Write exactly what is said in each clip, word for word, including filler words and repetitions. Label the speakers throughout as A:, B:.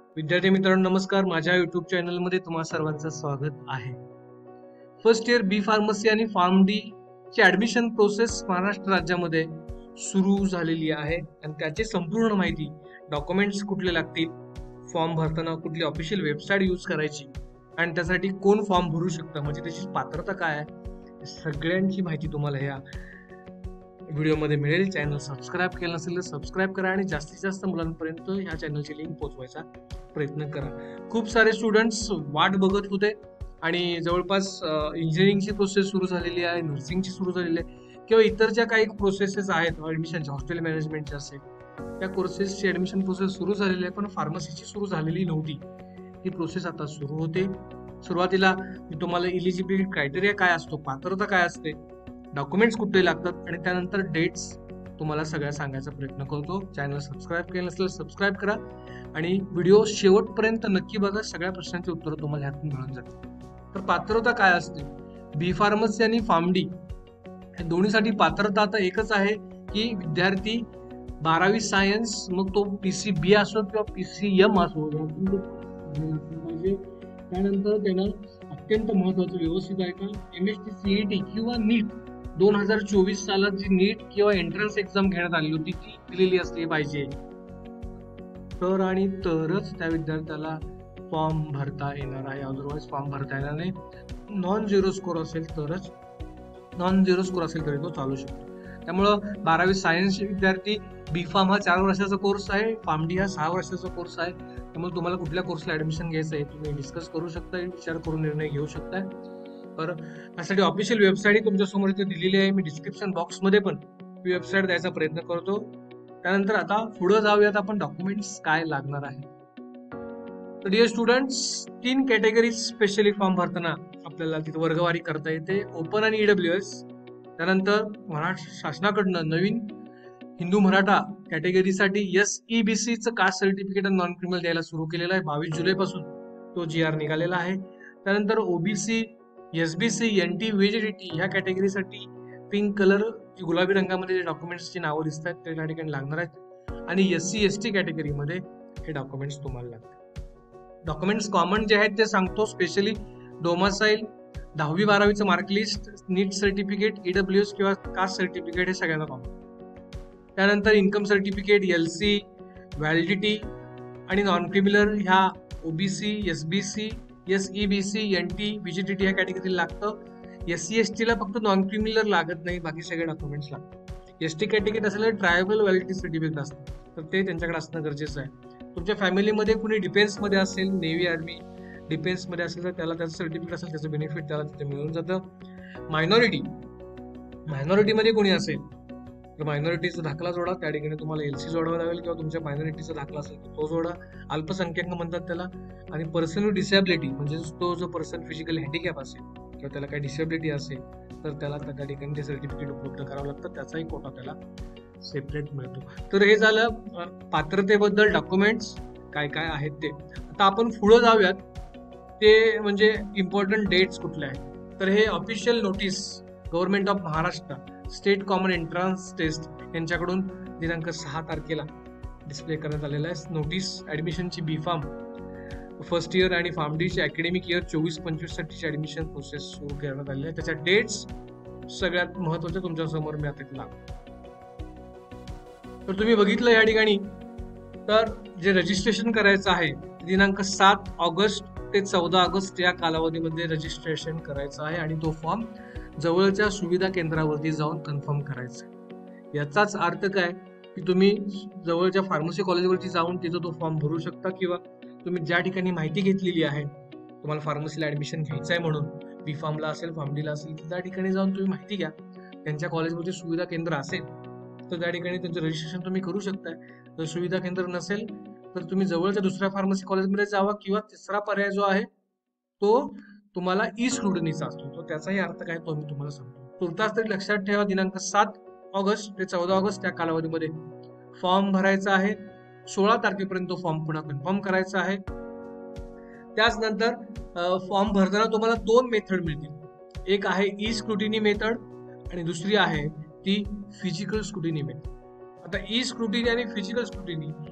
A: विद्यार्थी मित्रांनो नमस्कार. माझ्या युट्यूब चॅनल मध्ये तुम्हा सर्वांचं स्वागत आहे. फर्स्ट इयर बी फार्मसी आणि फार्म डी ची ऍडमिशन प्रोसेस महाराष्ट्र राज्यामध्ये सुरू झालेली आहे आणि त्याची संपूर्ण माहिती, डॉक्युमेंट्स कुठले लागतील, फॉर्म भरताना कुठली ऑफिशियल वेबसाईट यूज करायची आणि त्यासाठी कोण फॉर्म भरू शकतं, म्हणजे त्याची पात्रता काय आहे, सगळ्यांची माहिती तुम्हाला ह्या व्हिडिओमध्ये मिळेल. चॅनल सबस्क्राईब केलं नसेल तर सबस्क्राईब करा आणि जास्तीत जास्त मुलांपर्यंत ह्या चॅनलची लिंक पोहोचवायचा प्रयत्न करा. खूप सारे स्टुडंट्स वाट बघत होते आणि जवळपास इंजिनिअरिंगची प्रोसेस सुरू झालेली आहे, नर्सिंगची सुरू झालेली आहे किंवा इतर ज्या काही प्रोसेसेस आहेत ऍडमिशनच्या, हॉस्टेल मॅनेजमेंटच्या असेल त्या कोर्सेसची ऍडमिशन प्रोसेस सुरू झालेली आहे, पण फार्मसीची सुरू झालेली नव्हती. ही प्रोसेस आता सुरू होते. सुरुवातीला तुम्हाला इलिजिबिलिटी क्रायटेरिया काय असतो, पात्रता काय असते, डॉक्युमेंट्स कुठले लागतात आणि त्यानंतर डेट्स तुम्हाला सगळ्या सांगायचा प्रयत्न करतो. चॅनल सबस्क्राईब केलं नसेल सबस्क्राईब करा आणि व्हिडिओ शेवटपर्यंत नक्की बघा. सगळ्या प्रश्नांची उत्तरं तुम्हाला ह्यातून मिळून जातील. तर पात्रता काय असते, बी फार्मसी आणि फार्म डी या दोन्हीसाठी पात्रता आता एकच आहे की विद्यार्थी बारावी सायन्स, मग तो पीसी बी असो किंवा पीसी एम असो, म्हणजे त्यानंतर त्यांना अत्यंत महत्वाचं व्यवस्थित आहे का एम एस टी सीईटी किंवा नीट दोन हजार चोवीस सालात जी नीट किंवा एंट्रन्स एक्झाम घेण्यात आली होती ती दिलेली असली पाहिजे, तर आणि तरच त्या विद्यार्थ्याला फॉर्म भरता येणार आहे. अदरवाईज फॉर्म भरता येणार नाही. नॉन झिरो स्कोर असेल तरच, नॉन झिरो स्कोर असेल तरी तो चालू शकतो. त्यामुळं बारावी सायन्सचे विद्यार्थी, बी फार्म हा चार वर्षाचा कोर्स आहे, फार्म डी हा सहा वर्षाचा कोर्स आहे. त्यामुळे तुम्हाला कुठल्या कोर्सला ऍडमिशन घ्यायचं आहे तुम्ही डिस्कस करू शकता, विचार करून निर्णय घेऊ शकता. तर त्यासाठी ऑफिशियल वेबसाईट तुमच्या समोर इथे दिलेली आहे. मी डिस्क्रिप्शन बॉक्स मध्ये पण वेबसाईट द्यायचा प्रयत्न करतो. त्यानंतर आता पुढे जाऊयात आपण डॉक्युमेंट्स काय लागणार आहे. तर डिअर स्टुडंट्स, तीन कॅटेगरी स्पेशली फॉर्म भरताना आपल्याला तिथे वर्गवारी करता येते, ओपन आणि ईडब्ल्यू एस. त्यानंतर महाराष्ट्र शासनाकडनं नवीन हिंदू मराठा कॅटेगरीसाठी एस ई बी सी चं कास्ट सर्टिफिकेट आणि नॉन क्रिमिनल द्यायला सुरू केलेलं आहे. बावीस जुलै पासून तो जी आर निघालेला आहे. त्यानंतर ओबीसी, एसबीसी, एनटी, व्हीजीटी ह्या कॅटेगरीसाठी पिंक कलर गुलाबी रंगामध्ये जे डॉक्युमेंट्सची नावं दिसत आहेत ते त्या ठिकाणी लागणार आहेत. आणि एस सी एस टी कॅटेगरीमध्ये हे डॉक्युमेंट्स तुम्हाला लागतात. डॉक्युमेंट्स कॉमन जे आहेत ते सांगतो. स्पेशली डोमासाईल, दहावी बारावीचं mark list, NEET certificate, E W S किंवा कास्ट सर्टिफिकेट हे सगळ्यांना कॉमन. त्यानंतर income certificate, L C, validity आणि नॉन क्रिमिनल ह्या O B C, S B C, S E B C, N T, V G T ह्या कॅटेगरीला लागतं. एस सी एस टीला फक्त नॉन क्रिमिनल लागत नाही, बाकी सगळे डॉक्युमेंट्स लागतात. एस टी कॅटेगरी असेल तर ट्रायबल व्हॅलिडिटी सर्टिफिकेट असतं, तर ते त्यांच्याकडे असणं गरजेचं आहे. तुमच्या फॅमिलीमध्ये कुणी डिफेन्समध्ये असेल, नेव्ही, आर्मी, डिफेन्समध्ये असेल तर त्याला त्याचं सर्टिफिकेट असेल, त्याचं बेनिफिट त्याला तिथे मिळून जातं. मायनॉरिटी, मायनॉरिटीमध्ये कोणी असेल तर मायनॉरिटीचा दाखला जोडा, त्या ठिकाणी तुम्हाला एल सी जोडावा लागेल किंवा तुमच्या मायनॉरिटीचा दाखला असेल तर तो जोडा. अल्पसंख्याक म्हणतात त्याला. आणि पर्सन विथ डिसेबिलिटी म्हणजे तो जो पर्सन फिजिकली हँडिकॅप असेल किंवा त्याला काही डिसेबिलिटी असेल तर त्याला त्या ठिकाणी ते सर्टिफिकेट उपलब्ध करावं लागतं, त्याचाही कोटा त्याला सेपरेट मिळतो. तर हे झालं पात्रतेबद्दल डॉक्युमेंट्स काय काय आहेत ते. आता आपण पुढे जाऊयात, ते म्हणजे इम्पॉर्टंट डेट्स कुठले आहेत. तर हे official notice government of Maharashtra state common entrance test यांच्याकडून दिनांक सहा तारखेला डिस्प्ले करण्यात आलेला आहे. नोटीस ऍडमिशनची बी फार्म फर्स्ट इयर आणि फार्म डीची अकॅडमिक इयर चोवीस पंचवीस साठीची ऍडमिशन प्रोसेस सुरू करण्यात आलेली आहे. त्याच्या डेट्स सगळ्यात महत्वाच्या तुमच्या समोर मी आता लागतो. तर तुम्ही बघितलं या ठिकाणी, तर जे रजिस्ट्रेशन करायचं आहे दिनांक सात ऑगस्ट ते चौदा ऑगस्ट या कालावधीमध्ये रजिस्ट्रेशन करायचं आहे आणि तो फॉर्म जवळच्या सुविधा केंद्रावरती जाऊन कन्फर्म करायचा आहे. याचाच अर्थ काय की तुम्ही जवळच्या फार्मसी कॉलेजवरती जाऊन तिथं तो फॉर्म भरू शकता किंवा तुम्ही ज्या ठिकाणी माहिती घेतलेली आहे तुम्हाला फार्मसीला ऍडमिशन घ्यायचं आहे म्हणून, बी फार्मला असेल, फार्म डीला असेल, त्या ठिकाणी जाऊन तुम्ही माहिती घ्या. त्यांच्या कॉलेजवरती सुविधा केंद्र असेल तर त्या ठिकाणी त्यांचं रजिस्ट्रेशन तुम्ही करू शकताय. जर सुविधा केंद्र नसेल तर तुम्ही जवळच्या दुसऱ्या फार्मसी कॉलेजमध्ये जावा किंवा तिसरा पर्याय जो आहे तो तुम्हाला ई स्क्रुटनीचा असतो. तो त्याचाही अर्थ काय तो मी तुम्हाला सांगतो. तुर्तास तरी लक्षात ठेवा, दिनांक सात ऑगस्ट ते चौदा ऑगस्ट या कालावधीमध्ये फॉर्म भरायचा आहे. सोळा तारखेपर्यंत फॉर्म पुन्हा कन्फर्म करायचा आहे. त्याच नंतर फॉर्म भरताना तुम्हाला दोन मेथड मिळतील. एक आहे ई स्क्रुटिनी मेथड आणि दुसरी आहे ती फिजिकल स्क्रुटिनी मेथड. आता ई स्क्रुटिनी आणि फिजिकल स्क्रुटिनी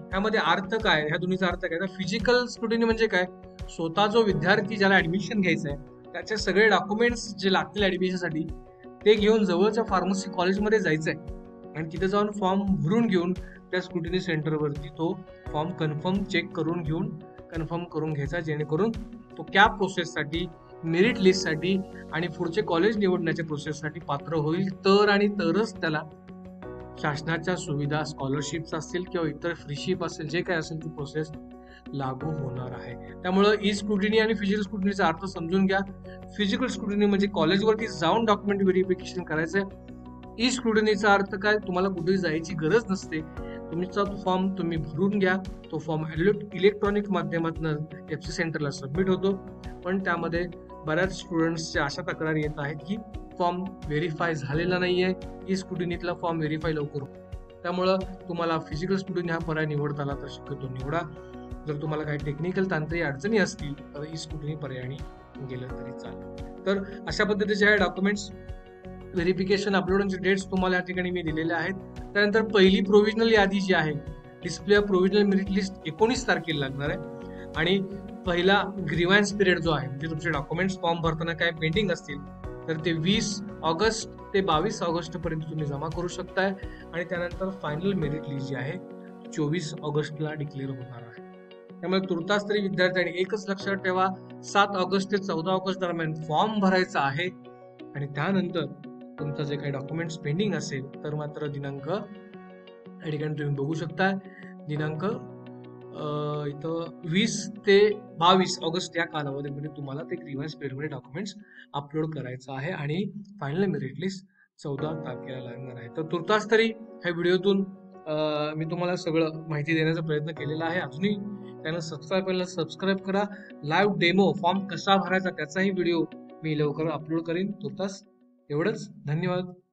A: ह्यामध्ये अर्थ काय, ह्या दोन्हीचा अर्थ काय? तर फिजिकल स्क्रुटिनी म्हणजे काय, स्वतः जो विद्यार्थी ज्याला ऍडमिशन घ्यायचं आहे त्याचे सगळे डॉक्युमेंट्स जे लागतील ऍडमिशनसाठी ते घेऊन जवळच्या फार्मसी कॉलेजमध्ये जायचंय आणि तिथे जाऊन फॉर्म भरून घेऊन त्या स्क्रुटिनी सेंटरवरती तो फॉर्म कन्फर्म चेक करून घेऊन कन्फर्म करून घ्यायचा, जेणेकरून तो त्या प्रोसेससाठी, मेरिट लिस्टसाठी आणि पुढचे कॉलेज निवडण्याच्या प्रोसेससाठी पात्र होईल. तर आणि तरच त्याला शासनाच्या सुविधा, स्कॉलरशिप्स असतील किंवा इतर फ्रीशिप असेल, जे काय असेल ती प्रोसेस लागू होणार आहे. त्यामुळे ई स्क्रुटिनी आणि फिजिकल स्क्रुटिनीचा अर्थ समजून घ्या. फिजिकल स्क्रुटिनी म्हणजे कॉलेजवरती जाऊन डॉक्युमेंट व्हेरिफिकेशन करायचंय. ई स्क्रुटिनीचा अर्थ काय, तुम्हाला कुठेही जायची गरज नसते, तुमचा फॉर्म तुम्ही भरून घ्या, तो फॉर्म इलेक्ट्रॉनिक माध्यमातून एफसी सेंटरला सबमिट होतो. पण त्यामध्ये बऱ्याच स्टुडंट्सच्या अशा तक्रारी येत आहेत की फॉर्म व्हेरीफाय झालेला नाहीये, ई स्क्रुटिनीतला फॉर्म व्हेरीफाय लवकर होतो. त्यामुळं तुम्हाला फिजिकल स्क्रुटिनी हा पर्याय निवडता आला तर शक्यतो निवडा. जर तुम्हाला काही टेक्निकल तांत्रिक अडचणी असतील तर ई स्क्रुटिनी पर्यायाने गेलं तरी चालेल. तर अशा पद्धतीचे हे डॉक्युमेंट्स व्हेरिफिकेशन अपलोडचे डेट्स तुम्हाला या ठिकाणी मी दिलेले आहेत. त्यानंतर पहिली प्रोव्हिजनल यादी जी आहे, डिस्प्ले प्रोव्हिजनल मेरिट लिस्ट एकोणीस तारखेला लागणार आहे आणि पहिला ग्रीव्हन्स पिरियड जो आहे, म्हणजे तुमचे डॉक्युमेंट्स फॉर्म भरताना काय पेंडिंग असतील तर ते वीस ऑगस्ट ते बावीस ऑगस्ट पर्यंत तुम्ही जमा करू शकताय आणि त्यानंतर फायनल मेरिट लिस्ट जी आहे चोवीस ऑगस्टला डिक्लेअर होणार आहे. त्यामुळे तुर्तास तरी विद्यार्थ्यांनी एकच लक्षात ठेवा, सात ऑगस्ट ते चौदा ऑगस्ट दरम्यान फॉर्म भरायचा आहे आणि त्यानंतर तुमचं जे काही डॉक्युमेंट्स पेंडिंग असेल तर मात्र दिनांक या ठिकाणी तुम्ही बघू शकता, दिनांक इथं वीस ते बावीस ऑगस्ट या कालावधीमध्ये तुम्हाला ते ग्रीव्हन्स पिरियडमध्ये डॉक्युमेंट्स अपलोड करायचं आहे आणि फायनल मेरिट लिस्ट चौदा तारखेला लागणार आहे. तर तुर्तास तरी ह्या व्हिडिओतून मी तुम्हाला सगळं माहिती देण्याचा प्रयत्न केलेला आहे. अजूनही चॅनल सबस्क्राईब करायला सबस्क्राईब करा. लाईव्ह डेमो फॉर्म कसा भरायचा त्याचाही व्हिडिओ मी लवकर अपलोड करीन. तुर्तास एवढंच. धन्यवाद.